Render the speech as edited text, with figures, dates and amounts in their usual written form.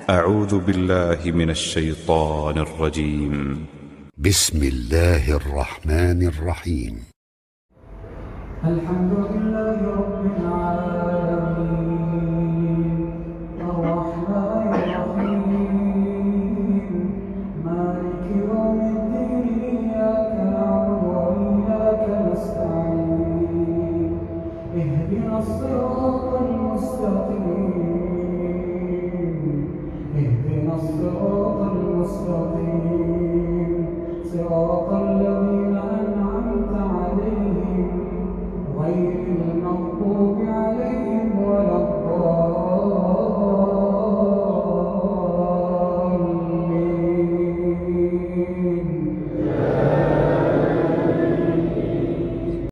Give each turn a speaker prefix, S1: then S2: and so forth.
S1: أعوذ بالله من الشيطان الرجيم.
S2: بسم الله الرحمن الرحيم.
S3: الحمد لله رب العالمين الرحمن الرحيم مالك يوم الدين إياك نعبد وإياك نستعين اهدنا الصراط المستقيم صراط الذين أنعمت عليهم غير المغضوب